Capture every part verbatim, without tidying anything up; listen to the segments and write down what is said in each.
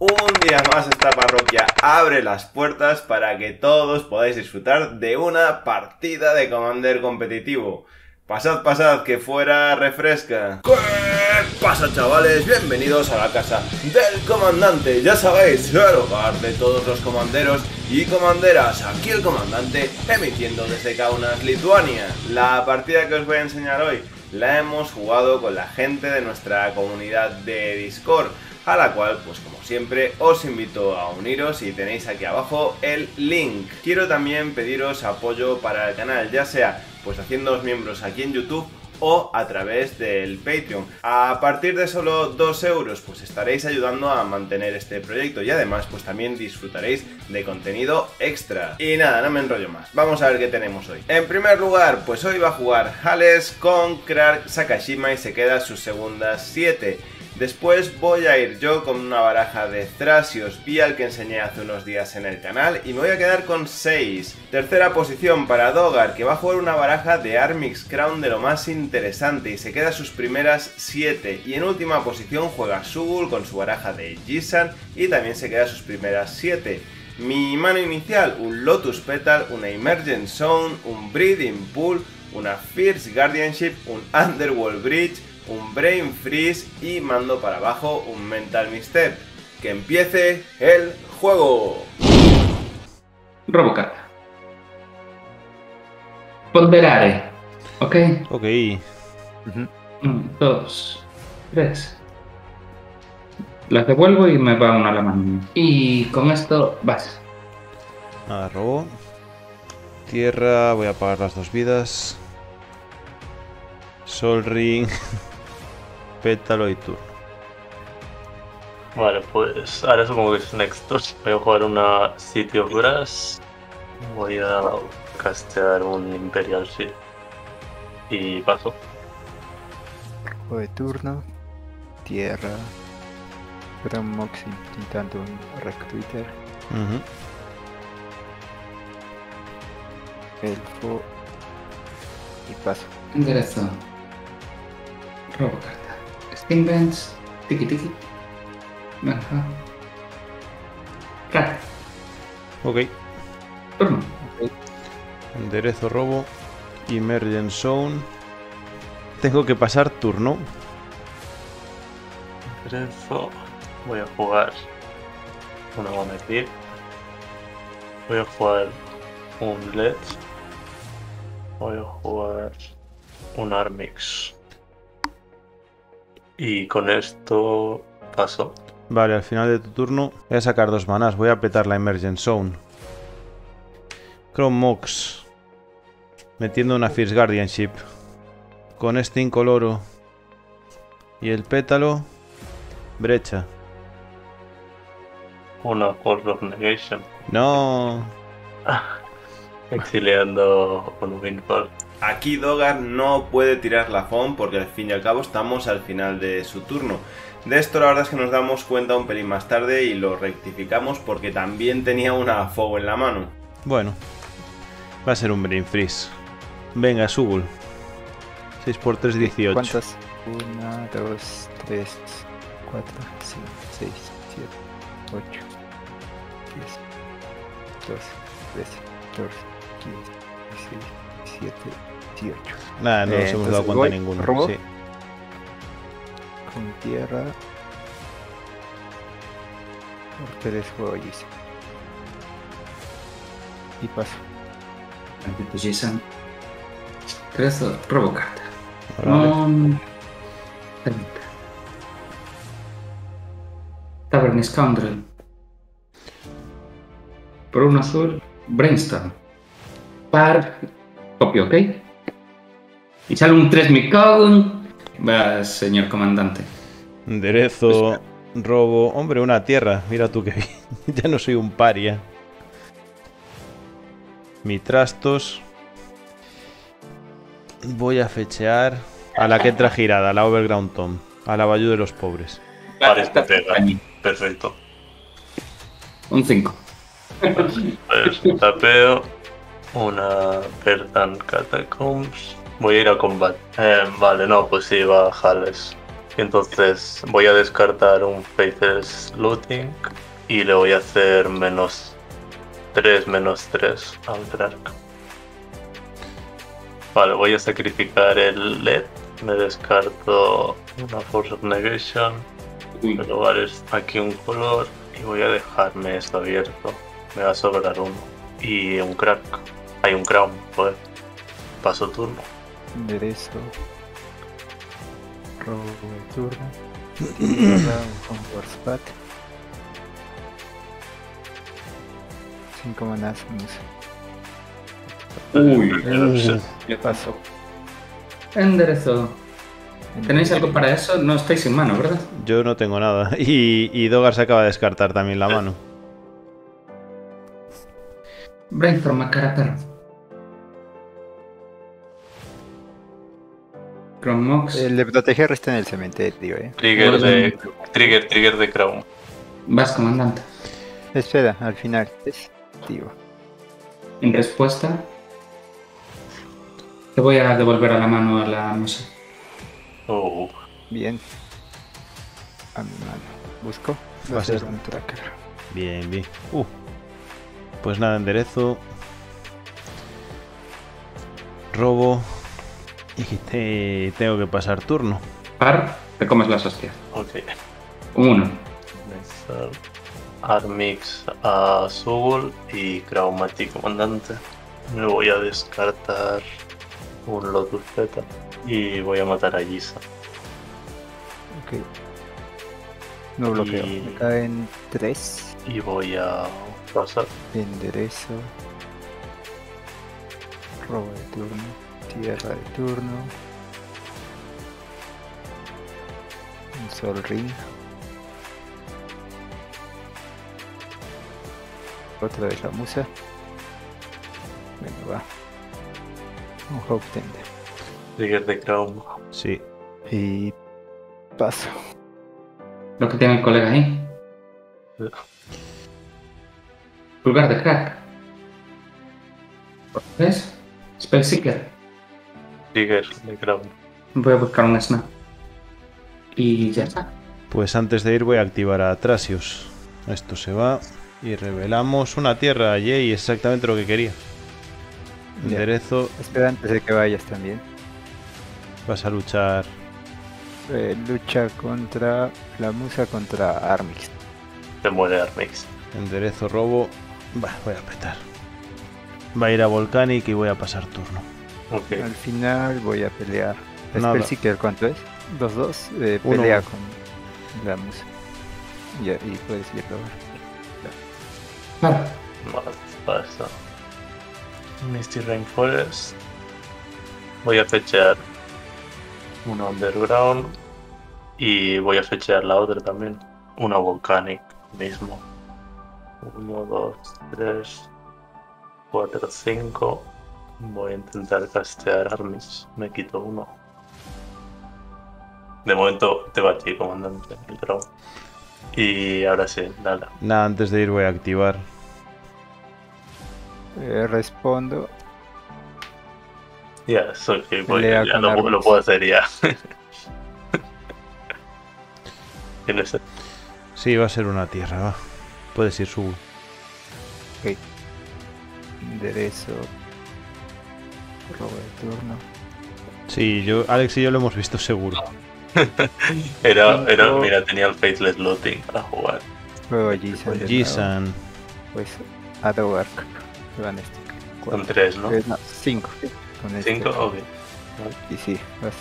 Un día más esta parroquia abre las puertas para que todos podáis disfrutar de una partida de Commander competitivo. Pasad, pasad, que fuera refresca. ¿Qué pasa, chavales? Bienvenidos a la casa del comandante. Ya sabéis, el hogar de todos los comanderos y comanderas. Aquí el comandante emitiendo desde Kaunas, Lituania. La partida que os voy a enseñar hoy la hemos jugado con la gente de nuestra comunidad de Discord, a la cual, pues como siempre, os invito a uniros y tenéis aquí abajo el link. Quiero también pediros apoyo para el canal, ya sea pues haciéndoos miembros aquí en YouTube o a través del Patreon. A partir de solo dos euros pues estaréis ayudando a mantener este proyecto y además pues también disfrutaréis de contenido extra. Y nada, no me enrollo más, vamos a ver qué tenemos hoy. En primer lugar, pues hoy va a jugar Hales con Krark Sakashima y se queda sus segundas siete. Después voy a ir yo con una baraja de Thrasios Vial que enseñé hace unos días en el canal y me voy a quedar con seis. Tercera posición para Dogar, que va a jugar una baraja de Armix Crown de lo más interesante y se queda sus primeras siete. Y en última posición juega Sugul con su baraja de Jisan y también se queda sus primeras siete. Mi mano inicial, un Lotus Petal, una Emergent Zone, un Breeding Pool, una Fierce Guardianship, un Underworld Bridge, un Brain Freeze y mando para abajo un Mental Misstep. ¡Que empiece el juego! Robocarta. Ponderare. ¿Ok? Ok. Uh-huh. Un, dos, tres. Las devuelvo y me va una a la mano. Y con esto vas. Nada, robo. Tierra, voy a pagar las dos vidas. Sol Ring. Pétalo y turno. Vale, pues ahora supongo que es Next turn. Voy a jugar una City of Brass. Voy a castear un Imperial Shield. Y paso. Juego de turno. Tierra. Gran Mox intentando un Recruiter. Uh-huh. Elfo. Y paso. Enderezo. Robocarta. Steam Vents. Tiki tiki. Venga. Claro. Ok. Turno. Enderezo, robo. Emergent Zone. Tengo que pasar turno. Enderezo. Voy a jugar una Bonekir. Voy a jugar un Led. Voy a jugar un Armix. Y con esto paso. Vale, al final de tu turno voy a sacar dos manás. Voy a petar la Emergent Zone. Chrome Mox. Metiendo una Fierce Guardianship. Con este incoloro. Y el pétalo. Brecha. Una Force of Negation. No. Exiliando un Windfall. Aquí Dogar no puede tirar la F O M porque al fin y al cabo estamos al final de su turno. De esto la verdad es que nos damos cuenta un pelín más tarde y lo rectificamos porque también tenía una fuego en la mano. Bueno. Va a ser un Brain Freeze. Venga, Sugul. seis por tres, dieciocho. ¿Cuántas? uno, dos, tres, cuatro, cinco, seis, siete, ocho, diez, doce, trece, catorce, quince, dieciséis, diecisiete, dieciocho. Nada, no Eh, nos hemos entonces dado cuenta voy, ninguno. robo. Sí. Con tierra. Ustedes juego Jason. Y paso. Maldito Jason. Enderezo. Robocarta. Vale. Um, treinta. Tavern Scoundrel. Por un azul. Brainstorm. Par. Copio, ¿ok? Y sale un tres mi cago. Va, señor comandante. Enderezo, robo. Hombre, una tierra. Mira tú que bien. Ya no soy un paria. Mi trastos. Voy a fechear a la que entra girada, a la Overground Tomb. A la Bayou de los pobres. Vale, te pega. Perfecto. Un cinco. Pues tapeo. Una Verdan Catacombs. Voy a ir a combate. Eh, vale, no, pues sí, va a Hales. Entonces voy a descartar un Faithless Looting y le voy a hacer menos tres, menos tres al Drark. Vale, voy a sacrificar el L E D. Me descarto una Force of Negation. Uy, En lugar es aquí un color y voy a dejarme esto abierto. Me va a sobrar uno. Y un crack. Hay un crown, pues. Paso turno. Enderezo. Robo el turno. Tierra, un Warspat. Cinco manás, musa. uy, Uh. le pasó. Enderezo. ¿Tenéis algo para eso? No estáis sin mano, ¿verdad? Yo no tengo nada. Y, y Dogar se acaba de descartar también la mano. Brainstorm a cara perro. Chromox. El de proteger está en el cementerio, eh. Trigger Bueno, de. Trigger, trigger de crown. Vas, comandante. Espera, al final. Es activo. En respuesta, te voy a devolver a la mano a la musa. Oh. Bien. A mi mano. Busco. Va a ser- Hacer un tracker. Bien, bien. Uh. Pues nada, enderezo. Robo. Y te- tengo que pasar turno. Par, te comes las hostias. Ok. Un uno. Comenzar. Armix a Sugul y Kraumati comandante. Me voy a descartar un Lotus Zeta y voy a matar a Yisa. Ok. No bloqueo. Y- Me caen tres. Y voy a pasar. Enderezo. Robo de turno. Tierra de turno. Un Sol Ring. Otra vez la musa. Bueno, va. Un Hope Tender. Trigger de Crown. Sí. Y paso. Lo que tiene el colega ahí. Pulgar de crack. ¿Ves? Spellseeker. Trigger de Crown. Voy a buscar un snap. Y ya está. Pues antes de ir voy a activar a Trasius. Esto se va. Y revelamos una tierra. Yay, exactamente lo que quería. Ya. Enderezo. Espera antes de que vayas también. Vas a luchar. Eh, lucha contra la musa contra Armix. Se muere Armix. Enderezo, robo. Va, voy a petar. Va a ir a Volcanic y voy a pasar turno. Ok. Al final voy a pelear. Nada. Spellseeker, ¿cuánto es? Dos dos. Eh, Uno. pelea con la musa. Ya, y puedes ir a probar. Par. Vale, pasa. Misty Rainforest. Voy a fechar una Underground. Y voy a fechar la otra también. Una Volcanic mismo. Uno, dos, tres, cuatro, cinco. Voy a intentar castear Armis. Me quito uno. De momento te batí, comandante. El Crown. Y ahora sí, dale. Nada, antes de ir voy a activar. Eh, respondo. Ya, soy que voy, Pelea ya con lo, Armis. lo puedo hacer ya. Tienes el- Sí, va a ser una tierra, va. Puedes ir su. Enderezo. Robo de turno. Sí, yo, Alex y yo lo hemos visto seguro. Era, era, Cinco. mira, tenía el Faithless Looting a jugar. Juego a Jisan. de nuevo. Jisan. Pues a Dogark. Que van este. Son Cuatro. tres, ¿no? Eh, no, cinco. Con este. Cinco, ok. Y sí, vas.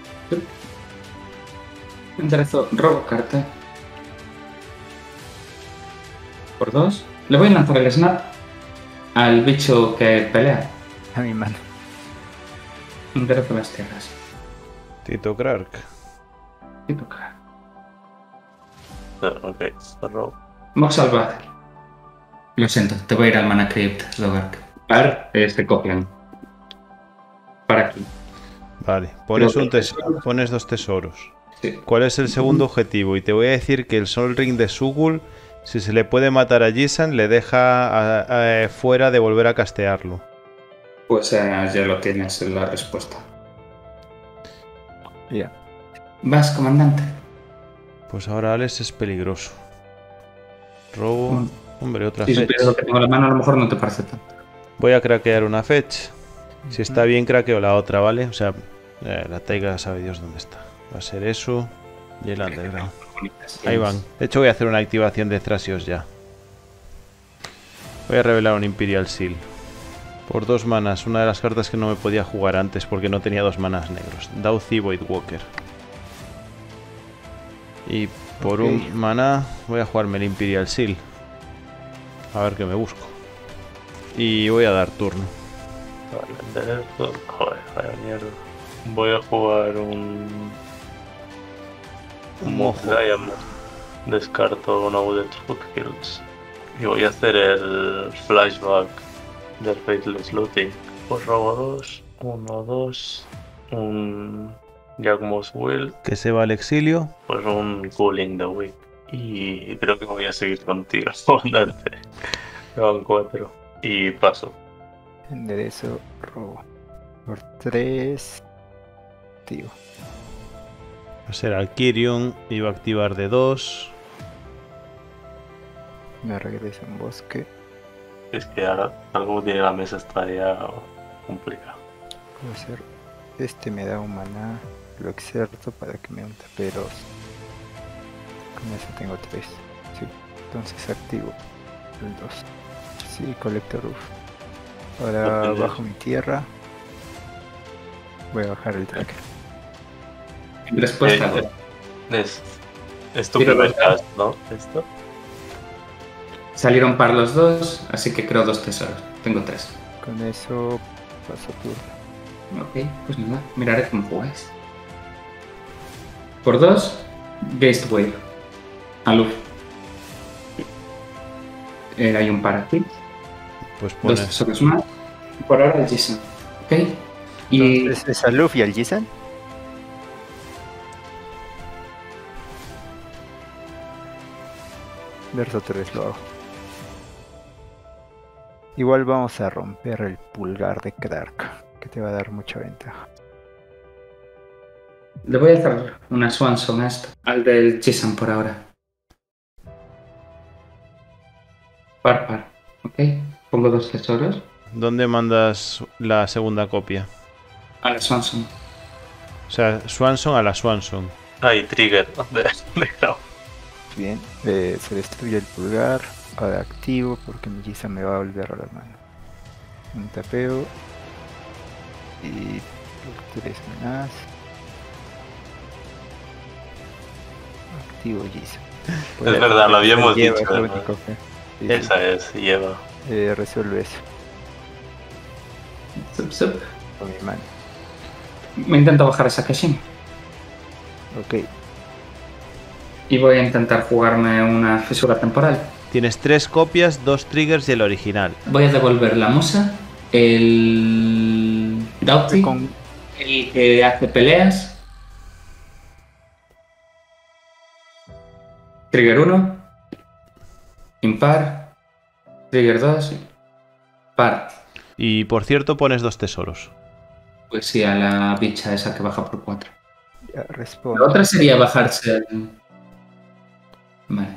Enderezo, robo carta. Por dos. Le voy a lanzar el snap al bicho que pelea. A mi mano. Enderezo las tierras. Tito Clark. Y toca. Ok, cerró. Mox salvaje. Lo siento, te voy a ir al Mana Crypt, Dogark. Par, este copian. Para aquí. Vale, pones, Creo un que- tes- pones dos tesoros. Sí. ¿Cuál es el segundo objetivo? Y te voy a decir que el Sol Ring de Sugul, si se le puede matar a Jisan, le deja a- a- fuera de volver a castearlo. Pues eh, ya lo tienes en la respuesta. Ya. Vas, comandante. Pues ahora Alex es peligroso. Robo. Mm. Hombre, otra Si fetch. supieras lo que tengo en la mano, a lo mejor no te parece tanto. Voy a craquear una fetch. Si está bien, craqueo la otra, ¿vale? O sea, eh, la taiga sabe Dios dónde está. Va a ser eso y el underground. Ahí van. De hecho, voy a hacer una activación de Thrasios ya. Voy a revelar un Imperial Seal. Por dos manas, una de las cartas que no me podía jugar antes porque no tenía dos manas negros. Dauthi Voidwalker. Y por Ok. un maná voy a jugarme el Imperial Seal. A ver qué me busco. Y voy a dar turno. Vale, de esto. Joder, vaya mierda. Voy a jugar un. Un Moth Diamond. Descarto una Wooded Foothills. Y voy a hacer el flashback del Faithless Looting. Pues robo dos, uno, dos, un Jagmos Will, Que se va al exilio. pues un Cooling the Week. Y creo que voy a seguir contigo, comandante. Me van cuatro. Y paso. Enderezo, robo. Por tres. Activo. Va a ser Alkirion. Y va a activar de dos. Me regreso en bosque. Es que ahora algo tiene la mesa está ya complicado. Puedo hacer. Este me da un maná. Lo exerto para que me dé un tape dos. Con eso tengo tres. Sí. Entonces activo el dos. Sí, Collector Roof. Ahora Ok. bajo mi tierra. Voy a bajar el tracker. Respuesta. Eh, Es, es tu Tiro primer los cast, ¿no? Esto. Salieron par los dos, así que creo dos tesoros. Tengo tres. Con eso paso turno. Ok, pues nada, miraré cómo jugáis. Por dos, Geist Wave. Aluf. Eh, hay un par aquí. Pues Dos pones. tesoros más. Y por ahora el Jason. Ok. Y Entonces, ¿es a Luffy y al Jisan? Verso tres lo hago. Igual vamos a romper el pulgar de Krark, que te va a dar mucha ventaja. le voy a hacer una Swanson a esto. Al del Jason por ahora. Par, par. Ok. Pongo dos tesoros. ¿Dónde mandas la segunda copia? A la Swanson. O sea, Swanson a la Swanson. Hay trigger de, de Grau. Bien, eh, se destruye el pulgar. Ahora activo porque mi Jisan me va a volver a la mano. Un tapeo. Y tres manás. Activo Jisan. Es verdad, lo habíamos Lleva, dicho, es lo ¿verdad? único que- sí, sí. Esa es, lleva. Eh, resuelve eso Sup, sup. con mi mano. Me intento bajar esa Kashin. Ok, Y voy a intentar jugarme una fisura temporal. Tienes tres copias, dos triggers y el original. Voy a devolver la musa, el Dauti, con el que hace peleas. Trigger uno, impar, trigger dos, par. Y por cierto, pones dos tesoros. Pues sí, a la bicha esa que baja por cuatro. ya, La respondo. otra sería bajarse el... Vale.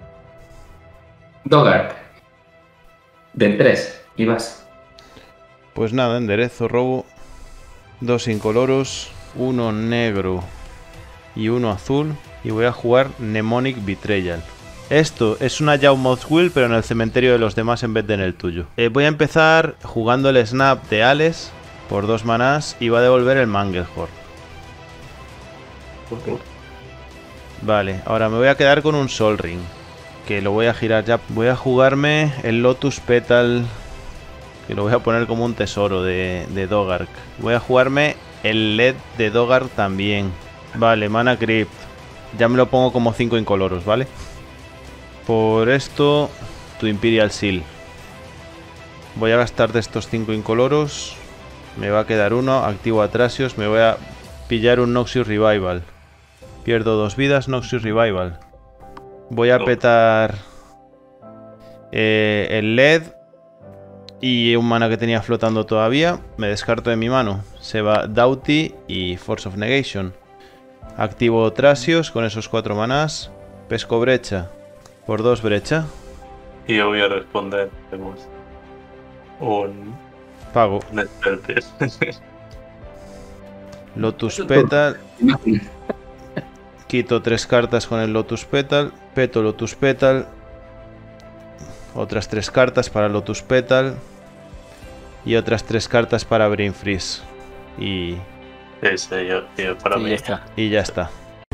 Dogart. De tres. Y vas. Pues nada, enderezo, robo. Dos incoloros, uno negro y uno azul. Y voy a jugar Mnemonic Betrayal. Esto es una Jawmoth Will, pero en el cementerio de los demás en vez de en el tuyo. Eh, voy a empezar jugando el Snap de Ales por dos manás y va a devolver el Manglehorn. Vale, ahora me voy a quedar con un Sol Ring, que lo voy a girar ya. Voy a jugarme el Lotus Petal, que lo voy a poner como un tesoro de, de Dogark. Voy a jugarme el L E D de Dogark también. Vale, Mana Crypt. Ya me lo pongo como cinco incoloros, ¿vale? Por esto, tu Imperial Seal. Voy a gastar de estos cinco incoloros. Me va a quedar uno. Activo a Thrasios. Me voy a pillar un Noxious Revival. Pierdo dos vidas, Noxious Revival. Voy a petar eh, el L E D y un mana que tenía flotando todavía. Me descarto de mi mano. Se va Dauti y Force of Negation. Activo Trasios con esos cuatro manás. Pesco brecha. Por dos brecha. Y yo voy a responder pues, un... Pago. un spell pierce. Lotus Petal. Quito tres cartas con el Lotus Petal. Peto Lotus Petal. Otras tres cartas para Lotus Petal. Y otras tres cartas para Brain Freeze. Y... Sí, sí, yo, yo para Sí, mí. ya está. y ya está.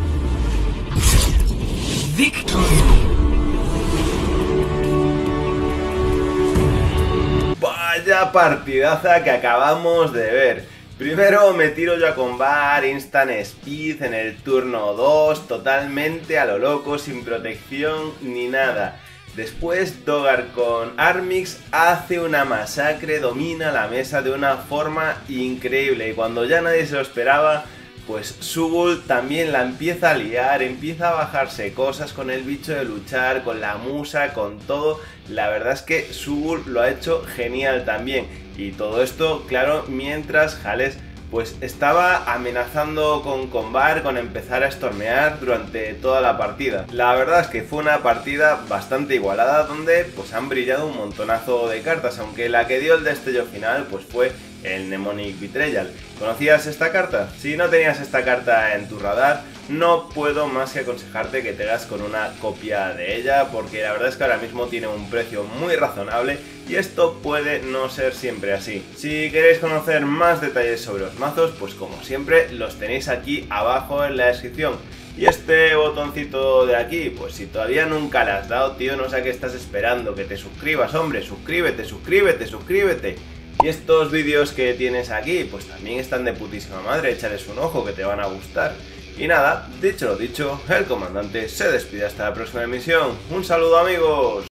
Vaya partidaza que acabamos de ver. Primero me tiro yo a combar, instant speed en el turno dos, totalmente a lo loco, sin protección ni nada. Después Dogar con Armix hace una masacre, domina la mesa de una forma increíble. Y cuando ya nadie se lo esperaba, pues Zugul también la empieza a liar, empieza a bajarse cosas con el bicho de luchar, con la musa, con todo. La verdad es que Zugul lo ha hecho genial también. Y todo esto, claro, mientras Jales pues estaba amenazando con combar, con empezar a stormear durante toda la partida. La verdad es que fue una partida bastante igualada donde pues han brillado un montonazo de cartas, aunque la que dio el destello final pues fue el Mnemonic Betrayal. ¿Conocías esta carta? Si no tenías esta carta en tu radar, no puedo más que aconsejarte que te hagas con una copia de ella, porque la verdad es que ahora mismo tiene un precio muy razonable y esto puede no ser siempre así. Si queréis conocer más detalles sobre los mazos, pues como siempre los tenéis aquí abajo en la descripción. Y este botoncito de aquí, pues si todavía nunca le has dado, tío, no sé a qué estás esperando, que te suscribas, hombre, suscríbete, suscríbete, suscríbete. Y estos vídeos que tienes aquí, pues también están de putísima madre, échales un ojo que te van a gustar. Y nada, dicho lo dicho, el comandante se despide hasta la próxima emisión. ¡Un saludo, amigos!